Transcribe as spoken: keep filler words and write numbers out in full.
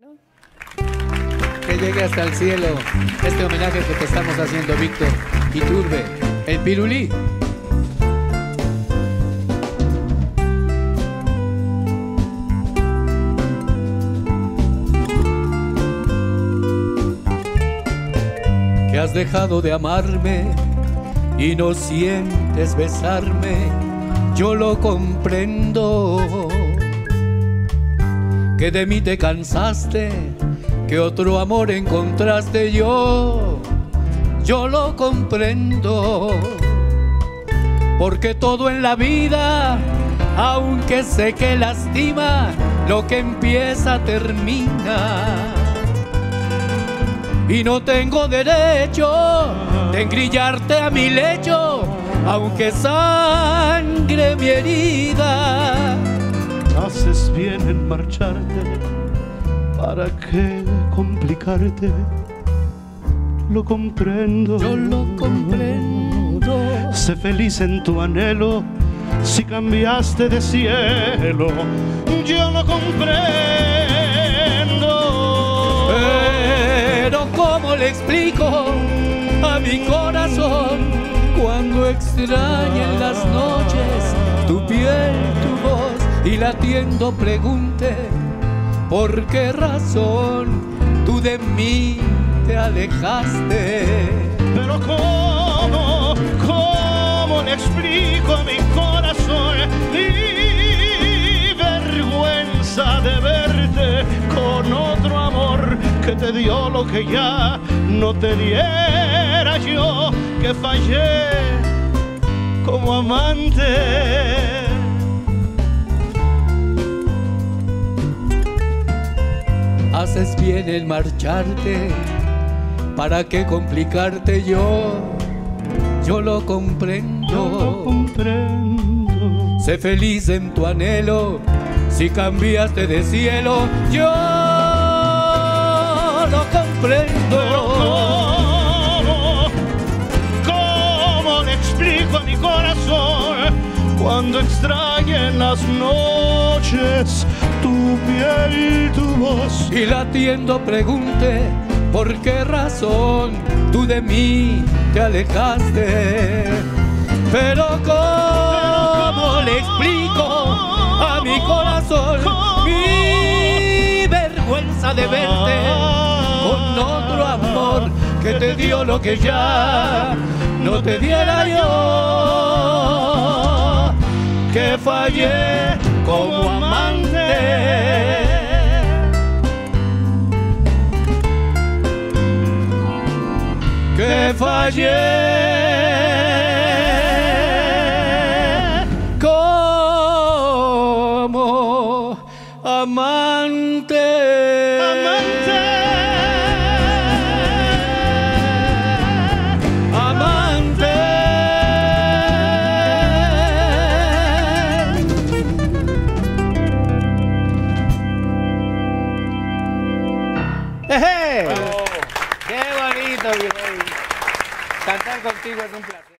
Que llegue hasta el cielo este homenaje que te estamos haciendo, Víctor Iturbe, el Pirulí. Que has dejado de amarme y no sientes besarme, yo lo comprendo. Que de mí te cansaste, que otro amor encontraste, yo, yo lo comprendo. Porque todo en la vida, aunque sé que lastima, lo que empieza termina. Y no tengo derecho de engrillarte a mi lecho, aunque sangre mi herida. Haces bien en marcharte, ¿para qué complicarte? Lo comprendo. Yo lo comprendo. Sé feliz en tu anhelo, si cambiaste de cielo. Yo lo comprendo. Pero ¿cómo le explico a mi corazón cuando extraña en las noches tu piel, tu voz, y latiendo pregunte por qué razón tú de mí te alejaste? Pero ¿cómo, cómo le explico a mi corazón mi vergüenza de verte con otro amor que te dio lo que ya no te diera yo, que fallé como amante? Haces bien en marcharte, ¿para qué complicarte? Yo, yo lo comprendo. Yo lo comprendo. Sé feliz en tu anhelo, si cambiaste de cielo, yo lo comprendo. Pero ¿cómo, cómo le explico a mi corazón cuando extrañe en las noches tu piel, tu voz, y latiendo pregunte por qué razón tú de mí te alejaste? Pero ¿cómo le explico a mi corazón mi vergüenza de verte con otro amor que te dio lo que ya no te diera yo, que fallé como amante? Que fallé como amante. amante, Amante. ¡Eje! ¡Qué bonito, mi rey! Cantar contigo es un placer.